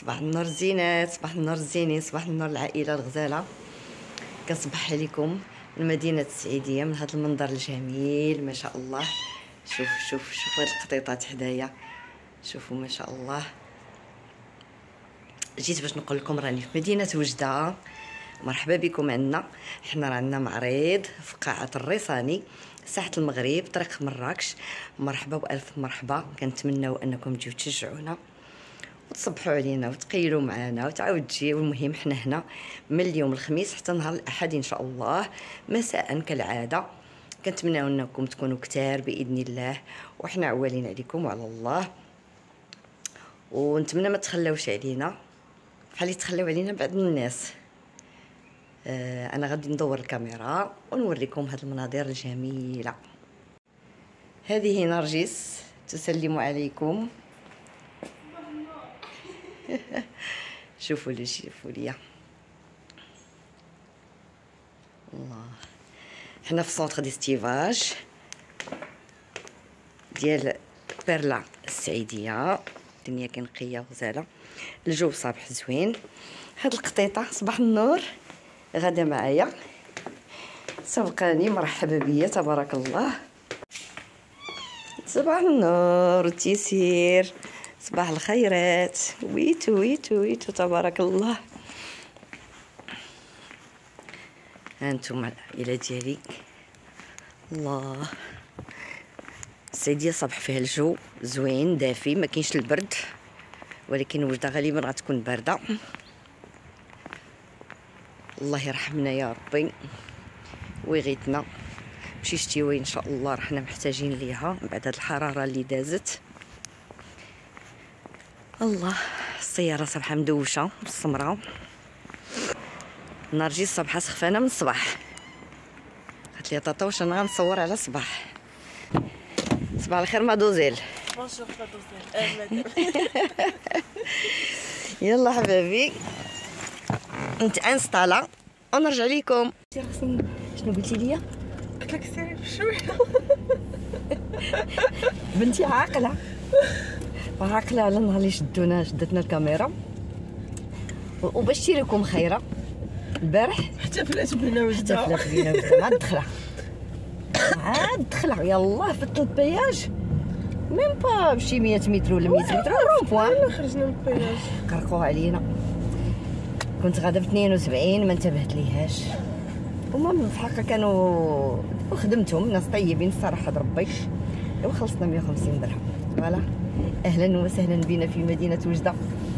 صباح النور الزينات، صباح النور الزينين، صباح النور العائله الغزاله. كنصبح عليكم من مدينه السعيديه، من هذا المنظر الجميل ما شاء الله. شوف هاد القطيطات حدايا، شوفوا ما شاء الله. جيت باش نقول لكم راني في مدينه وجده. مرحبا بكم عندنا. حنا رانا معرض في قاعه الريصاني ساحه المغرب طريق مراكش. مرحبا والف مرحبا. كنتمناو انكم تجيو تشجعونا وتصبحوا علينا وتقيلوا معنا وتعاود تجيو. المهم حنا هنا من اليوم الخميس حتى نهار الاحد ان شاء الله مساء كالعاده. كنتمناو انكم تكونوا كتار باذن الله، وحنا عوالين عليكم وعلى الله، ونتمنى ما تخلوش علينا بحال اللي تخلاو علينا بعض الناس. انا غادي ندور الكاميرا ونوريكم هاد المناظر الجميله. هذه نرجس تسلم عليكم. شوفوا لي الله. حنا في سونتر ديستيفاج ديال بيرلا السعيديه. الدنيا كنقيه وغزاله، الجو صباح زوين. هاد القطيطه صباح النور غدا معايا، سبقاني مرحبا بيا تبارك الله. صباح النور والتيسير، صباح الخيرات. ويتو تبارك الله. هانتوما العائله ديالي. الله السعيديه صباح فيها الجو زوين دافي، ما كاينش البرد، ولكن وجده غالبا غتكون بارده. الله يرحمنا يا ربي ويغيثنا بشي شتيوي ان شاء الله رحنا محتاجين ليها بعد هاد الحراره اللي دازت. الله السياره صباحه مدوشه بالسمره. نرجس صباحه سخفانه من الصباح، قالت لي طاطا واش انا غنصور على صباح. صباح الخير مادوزيل. بونجور مادوزيل. يلا حبابي انت انستالا ونرجع لكم. شنو قلتي لي؟ قلت لك سيري بشويه. بنتي عاقله على النهار اللي شدتنا الكاميرا. وبشيركم خيره البارح احتفلت بينا وجده. عاد دخله يلاه في البياج ميم با بشي 100 متر ولا 100 متر رون بوان خرجنا من البياج قرقوها علينا. كنت غادا ب 72 ما انتبهت ليهاش. هما في الحقيقه كانوا وخدمتهم ناس طيبين الصراحه ربي، وخلصنا 150 درهم. فوالا اهلا وسهلا بنا في مدينه وجده.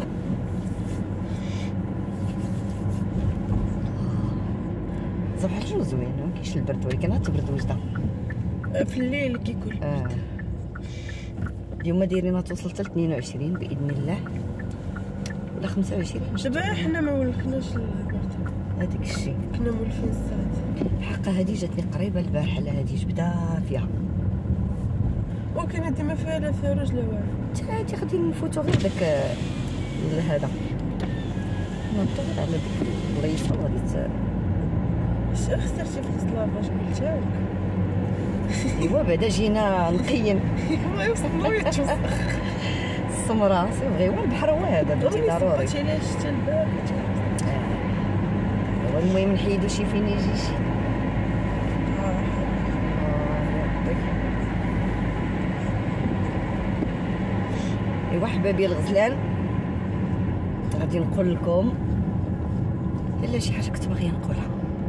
صباح الجو زوين ما كاينش البرد، ولكن غتبرد وجده في الليل كيكون. اليوم دايرين توصل حتى 22 باذن الله ولا 25. دابا حنا ما ولفناش البرد، هذاك الشيء كنا مولفين الساعات. الحق هذه جاتني قريبه البارحه، لا هذه جبده فيها، ولكن ديما فيها لا فروج لا والو. هادي غادي نفوتو غير داك هذا نطور على ديك البلايصه وغادي اش خسرتي في السلافاج قلتها لك. ايوا بعدا جينا نقيم. الله يوصل ويتوسخ السمره سي فغي، هو البحر هو هذا بنتي ضروري. صبرتي على الشتا البارح. المهم نحيدو شي فين يجي شي. ايوا حبابي الغزلان غادي نقول لكم الا شي حاجه كنت باغيه نقولها،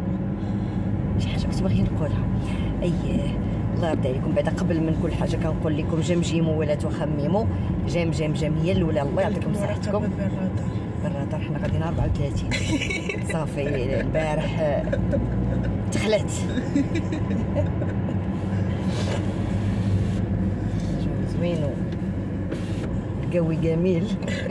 اييه الله يرضي عليكم. بعدا قبل من كل حاجه كنقول لكم جمجموا ولا تخمموا. جم هي الاولى. الله يعطيكم صحتكم. بالرادار حنا غاديين 34 صافي. البارح تخلات. زوين الجوي جميل.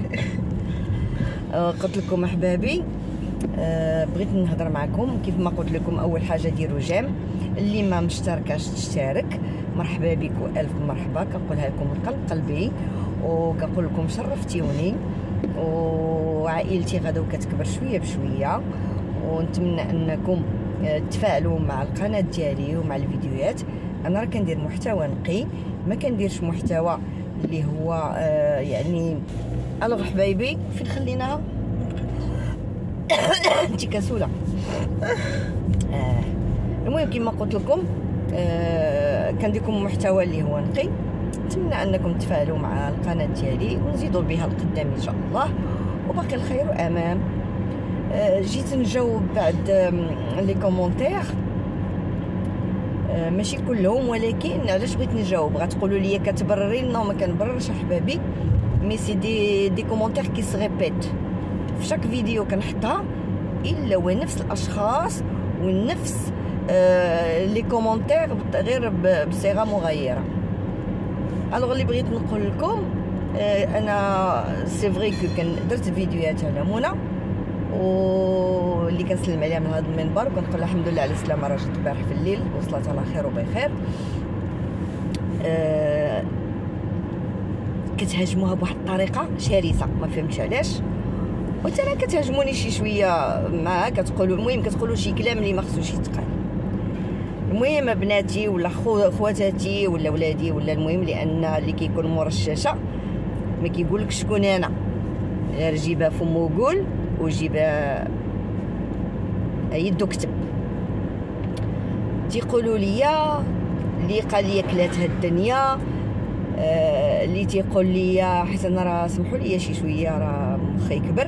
قلت لكم احبابي بغيت نهضر معكم. كيف ما قلت لكم اول حاجه ديروا جيم، اللي ما مشتركاش تشترك. مرحبا بك والف مرحبا. كنقولها لكم من قلب قلبي، وكنقول لكم شرفتيوني، وعائلتي غدا كتكبر شويه بشويه، ونتمنى انكم تفاعلوا مع القناه ديالي ومع الفيديوهات. انا راه كندير محتوى نقي، ما كنديرش محتوى اللي هو يعني الوغ حبايبي فين خليناها؟ انت كسوله. المهم كما قلت لكم كنديركم محتوى اللي هو نقي. نتمنى انكم تفاعلوا مع القناه ديالي ونزيدوا بها القدام ان شاء الله، وباقي الخير امام. جيت نجاوب بعد لي كومونتير، ماشي كلهم، ولكن علاش بغيت نجاوب؟ غتقولوا لي كتبرري لنا وما كنبررش احبابي، مي سي دي كومونتير كي سي ريبيت في شاك فيديو كنحطها، الا ونفس الاشخاص ونفس لي كومونتير غير بصيغه مغايره. الوغ اللي بغيت نقول لكم انا سي فري كو درت فيديوهات على منى واللي كنسلم عليها من هذا المنبر، وكنقول لها الحمد لله على السلامه، راه جات البارح في الليل وصلت على خير وبخير. كتهاجموها بواحد الطريقه شرسه ما فهمتش علاش، وحتى انا كتهاجموني شي شويه معها، كتقولوا المهم كتقولوا شي كلام اللي ما خصوش يتقال. المهم بناتي ولا خواتاتي ولا ولادي ولا المهم، لان اللي كيكون مورا الشاشه ما كيقولكش شكون انا، غير جيبها فمو وقول، وجيبها يدو كتب. تيقولوا لي اللي قال لي كلاتها الدنيا، اللي تيقول لي حيت انا راه سمحوا لي شي شويه راه مخي كبر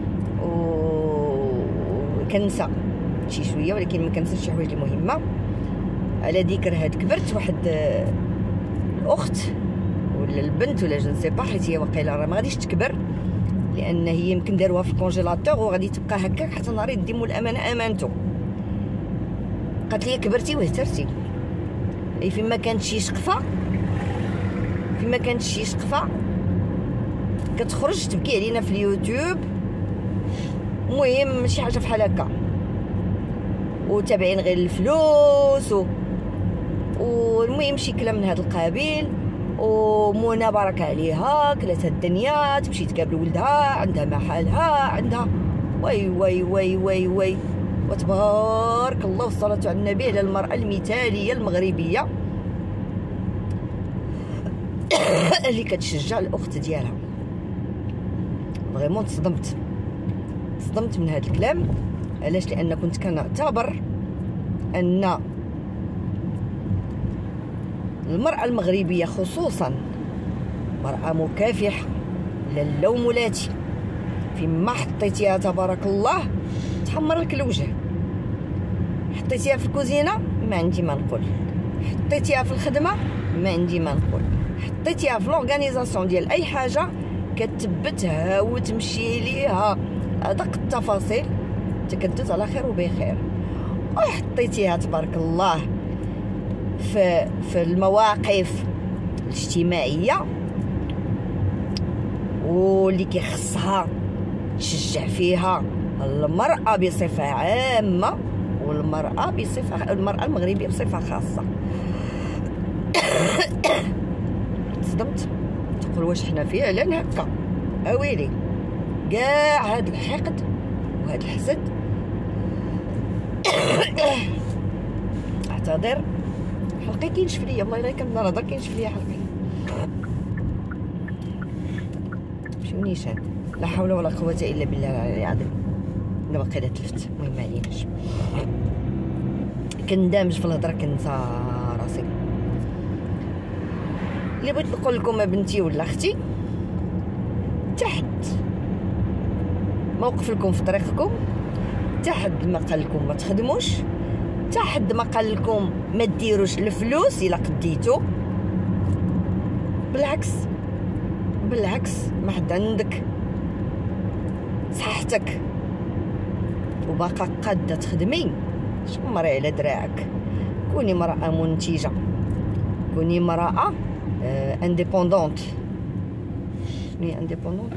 وكنسى شي شويه، ولكن ما كنساش شي حوايج المهمه. على ذكر هاد كبرت واحد الاخت ولا البنت ولا جن سي با، حيت هي واقيلا راه ما غاديش تكبر، لان هي يمكن داروها في الكونجيلاتور وغادي تبقى هكاك حتى نهار يديموا الامانه امانته. قالت لي كبرتي وهترتي، اي فيما كانت شي شقفه كتخرج تبكي علينا في اليوتيوب، المهم شي حاجه بحال هكا، وتابعين غير الفلوس والمهم شي كلام من هذا القبيل. ومنى بارك عليها كلاتها الدنيا، تمشي تقابل ولدها، عندها محلها، عندها وي وي وي وي وي وتبارك الله والصلاة على النبي على المرأة المثالية المغربية اللي كتشجع الاخت ديالها. فريمون تصدمت من هذا الكلام. علاش؟ لان كنت كنعتبر ان المرأة المغربية خصوصا مرأة مكافحة، لا اللوم ولاتي، فيما حطيتيها تبارك الله تحمر لك الوجه، حطيتيها في الكوزينه ما عندي ما نقول، حطيتيها في الخدمه ما عندي ما نقول، حطيتيها في لورغانيزاسيون ديال اي حاجه كتبتها وتمشي ليها ادق التفاصيل، تكدت على خير وبخير. وحطيتيها تبارك الله في المواقف الاجتماعيه واللي كيخصها تشجع فيها المرأة بصفة عامة والمرأة المغربية بصفة خاصة. تصدمت، تقول واش حنا فعلا هكا؟ اويلي كاع هاد الحقد وهاد الحسد اعتذر، حلقي كينشف ليا الله يلا كنهضر هضر كينشف ليا حلقي، مشيو نيشان، لا حول ولا قوة الا بالله العلي العظيم. انا باقي تلفت، المهم معليناش، كندمج في الهضره كنسى راسي. اللي بغيت نقول لكم بنتي ولا اختي، تحت موقف لكم في طريقكم، تحت ما قال لكم ما تخدموش، تحت ما قال لكم ما ديروش الفلوس الا قديتو، بالعكس ما حد عندك صحتك وباقا قاده تخدمي، شمري على دراعك، كوني مرأة منتجة، كوني مرأة انديبوندونت. شنو هي انديبوندونت؟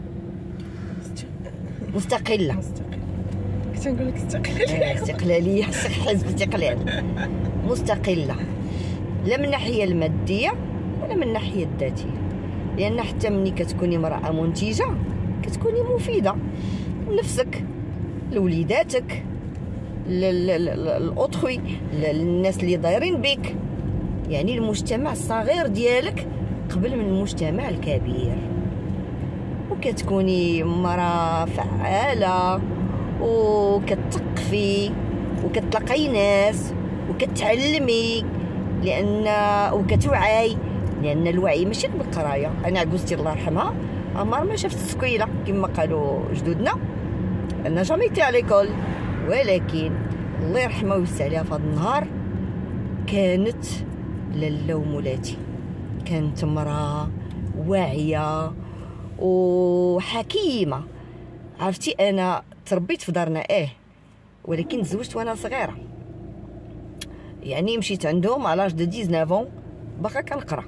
مستقلة. كنت نقول لك استقلالية. استقلالية، حزب استقلال. مستقلة لا من الناحية المادية ولا من الناحية الذاتية، لأن حتى ملي كتكوني مرأة منتجة كتكوني مفيدة لنفسك، لوليداتك، للأطخوي، للناس اللي دايرين بك، يعني المجتمع الصغير ديالك قبل من المجتمع الكبير. وكتكوني مرأة فعالة وكتثقفي وكتلاقي ناس وكتعلمي وكتوعي، لان الوعي ماشي بالقرايه. انا عجوزتي الله يرحمها عمر ما شافت السكويله كما قالوا جدودنا، انا جامي تي على ليكول، ولكن الله يرحمها ويوسع عليها في هذا النهار كانت لاله ومولاتي. كانت امراه واعيه وحكيمه. عرفتي انا تربيت في دارنا ولكن تزوجت وانا صغيره، يعني مشيت عندهم على لاج دو 19 باقا كنقرا.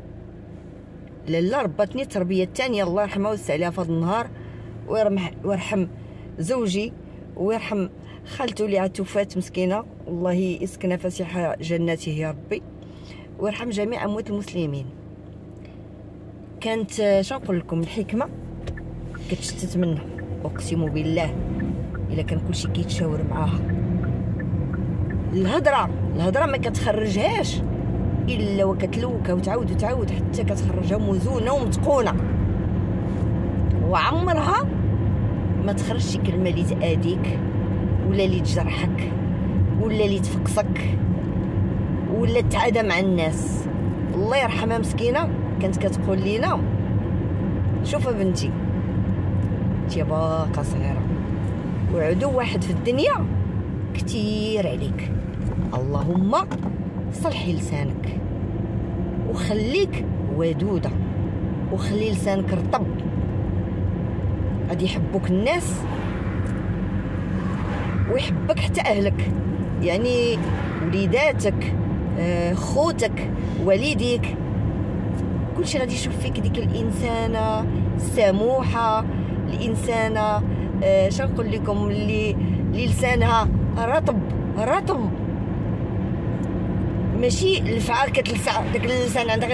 لاله رباتني التربيه الثانيه الله يرحمها ويوسع عليها في هذا النهار، ويرحم زوجي ويرحم خالته اللي عاد توفات مسكينه، الله يسكنها فسيح جناته يا ربي، ويرحم جميع اموات المسلمين. كانت شنقول لكم الحكمه كتشتت منها، اقسم بالله الا كان كلشي كيتشاور معاها. الهضره ما كتخرجهاش الا وكتلوكها وتعاود وتعاود حتى كتخرجها موزونه ومتقونه، وعمرها ما تخرج شي كلمه اللي تاذيك ولا اللي تجرحك ولا اللي تفقصك ولا تعادى مع الناس. الله يرحمها مسكينه كانت كتقول لينا شوف بنتي انت باقا صغيره وعدو واحد في الدنيا كتير عليك، اللهم صلحي لسانك وخليك ودوده وخلي لسانك رطب، غادي يحبوك الناس ويحبك حتى اهلك، يعني وليداتك خوتك والديك كلشي غادي يشوف فيك ديك الانسانه السموحه، الانسانه شنقول لكم اللي لسانها رطب ماشي الفعال كتلسع داك اللسان عندك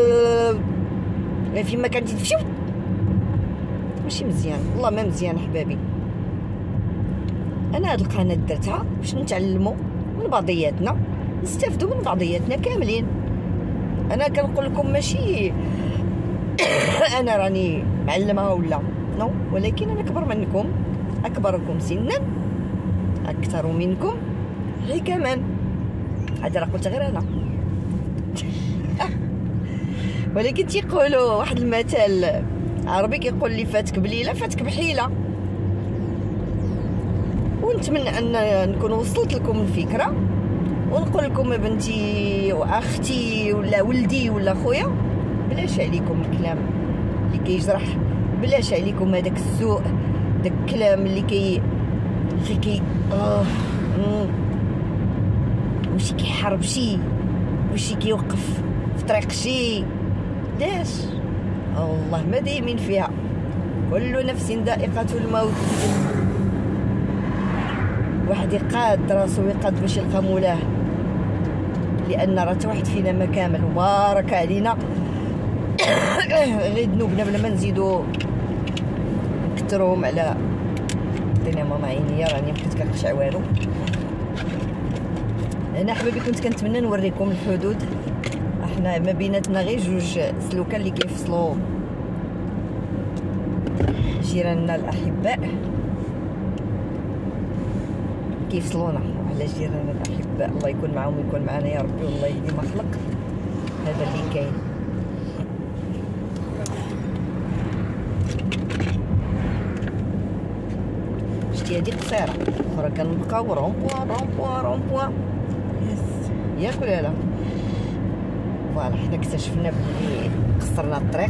فيما كانت تفشو، ماشي مزيان، والله ما مزيان حبابي. انا هاد القناه درتها باش نتعلموا من بعضياتنا، نستافدوا من بعضياتنا كاملين. انا كنقول لكم ماشي انا راني معلمها ولا نو، ولكن انا اكبر منكم، اكبركم سنا، اكثر منكم غير كمان. هذا راه قلت غير انا ولكن تيقولوا واحد المثل عربي كيقول لي فاتك بليله فاتك بحيله. ونتمنى ان نكون وصلت لكم الفكره، ونقول لكم بنتي واختي ولا ولدي ولا خويا بلاش عليكم الكلام اللي كيجرح، بلاش عليكم هذاك السوء، داك الكلام اللي كي وشي كيحارب شي وشي كيوقف في طريق شي. لاش والله ما دايمين فيها، كل نفس ذائقة الموت. واحد يقاد راسو ويقاد باش يلقى مولاه، لان راه واحد فينا ما كامل وبارك علينا غير ذنوبنا بلا ما نزيدو نكثروهم على الدنيا. ماما عينيا راني بقيت كنقشع والو. انا حبابي كنت كنتمنى نوريكم الحدود، احنا ما بيناتنا غير جوج سلوكه اللي كيفصلوا جيراننا الاحباء، كيفصلونا على جيراننا الاحباء. الله يكون معهم ويكون معنا يا ربي، والله يهدي ما خلق. هذا اللي كاين. شتي هادي قصيره، اخرى كنبقاو رومبوا ياك ولا لا؟ فوالا حنا اكتشفنا بلي قصرنا الطريق،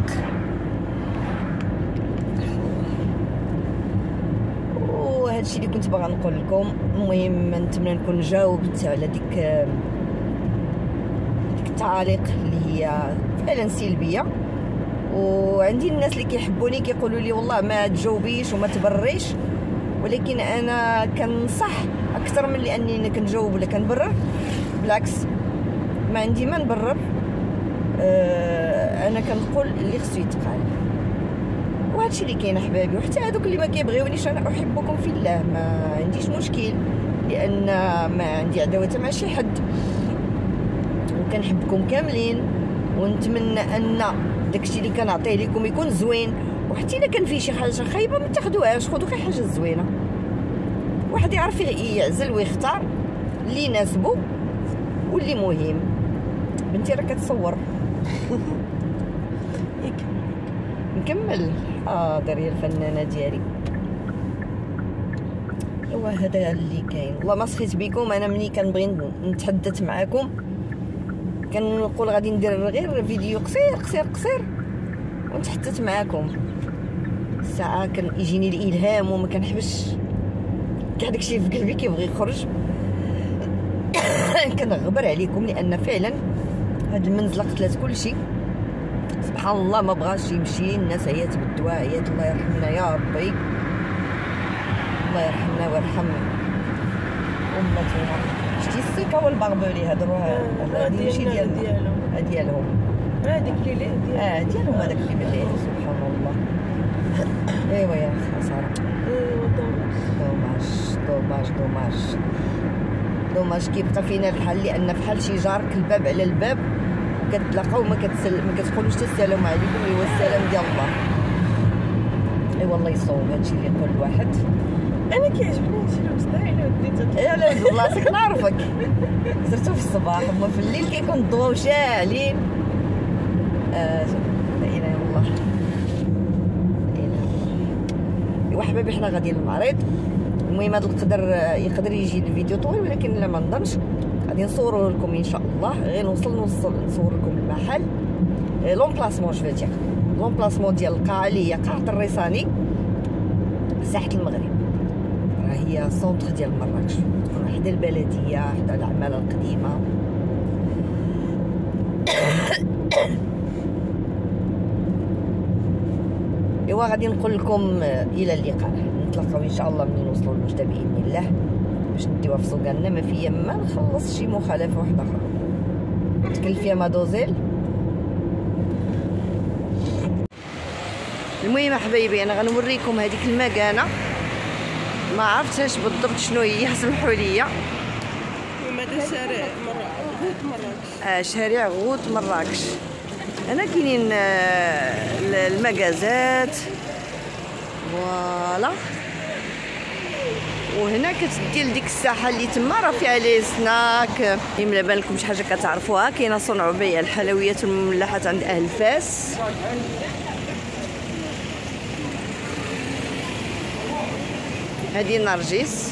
وهذا الشيء اللي كنت باغا نقول لكم. المهم نتمنى نكون جاوبت على ديك التعاليق اللي هي فعلا سلبيه. وعندي الناس اللي كيحبوني كيقولوا لي والله ما تجاوبيش وما تبريش، ولكن انا كنصح اكثر من اني كنجاوب ولا كنبرر. بالعكس ما عندي ما نبرر، انا كنقول اللي خصو يتقال، وهادشي اللي كاين احبابي. وحتى هذوك اللي ما كيبغيونيش انا احبكم في الله، ما عنديش مشكل، لان ما عندي عداوه مع شي حد، وكنحبكم كاملين. ونتمنى ان داكشي اللي كنعطيه لكم يكون زوين وحتى الا كان فيه شي حاجه خايبه ما تاخذوهاش، خذوا غير حاجه زوينه. واحد يعرف يعزل ويختار اللي يناسبو واللي مهم. بنتي راه كتصور. نكمل. حاضر يا الفنانه ديالي. ايوا هذا اللي كاين. والله ما سخيت بكم، انا ملي كنبغي نتحدث معكم كنقول غادي ندير غير فيديو قصير قصير قصير ونتحدث معكم. ساعه كان يجيني الالهام وما كنحبش كاع داكشي في قلبي كيبغي يخرج. كنغبر عليكم لان فعلا هاد المنزله قتلت كلشي. سبحان الله ما بغاش يمشي، الناس عيات بالدواء، عيات. الله يرحمنا يا ربي، الله يرحمنا ويرحم امتنا. شتي السيكا والباربولي هضروها هادي ماشي ديالهم، هذيك اللي ديالهم هذاك اللي بالليل. سبحان الله. ايوا يا خساره. دوماج كيبقى فينا الحال، لان بحال شي جارك الباب على الباب كتلاقاو ما كتقولوش السلام عليكم. ايوا السلام ديال الله. ايوا الله يصوب هادشي اللي يقول الواحد. انا كيعجبني هادشي المستحيل وديت. يا لا بلاصتك نعرفك. زرتو في الصباح اما في الليل كيكون الضوء شاعلين. لا اله الا الله، لا اله الا الله. ايوا حبايبي حنا غاديين للمعرض. المهم هذا يقدر يجي الفيديو طويل، ولكن لا ما نظنش غادي نصوروا لكم ان شاء الله. غير نوصل نصور لكم المحل لومبلاسمون. جو فيتير لومبلاسمون ديال القاعه اللي هي قاعه الريساني ساحه المغرب. راه هي سونتر ديال مراكش، تكون حدا البلديه حدا العماله القديمه. ايوا غادي نقول لكم الى اللقاء. نتلاقاو ان شاء الله ملي نوصلوا لوجده باذن الله باش نديوها في سوقنا. ما فيا ما نخلص شي مخالفه واحده اخرى تكلف فيها مادوزيل. المهم حبايبي انا غنوريكم هذيك المكانه، ما عرفتش بالضبط شنو هي، سمحوا لي. هذا شارع غوط مراكش. شارع غوط مراكش. هنا كاينين المغازات فوالا. وهنا كتدي لديك الساحه اللي تما راه فيها لي سناك. يملا بان لكم شي حاجه كتعرفوها، كاينه صنع بيع الحلويات والمملحات عند اهل فاس. هذه نرجس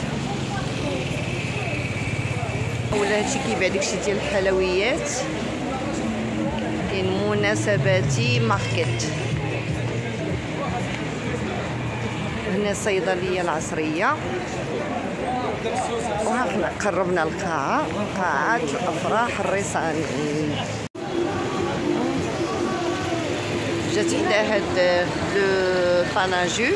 ولا هادشي كيبيع داكشي ديال الحلويات. كاين مناسباتي ماركت. هنا الصيدليه العصريه. وها حنا قربنا القاعه، قاعه الافراح الريساني. جات حدا هاد لو باناجو.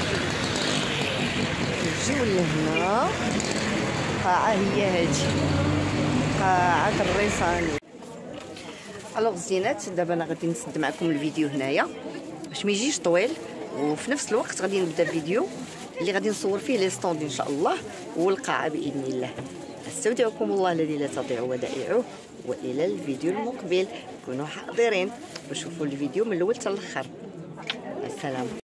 نجيو لهنا قاعه هي هادي قاعه الريساني. الوغ الزينات دابا انا غادي نسد معكم الفيديو هنايا باش ما يجيش طويل، وفي نفس الوقت غادي نبدا فيديو اللي غادي نصور فيه لي ستوند ان شاء الله والقاعه باذن الله. استودعكم الله الذي لا تضيع ودائعه، والى الفيديو المقبل. كونوا حاضرين وشوفوا الفيديو من الاول حتى الاخر. السلام.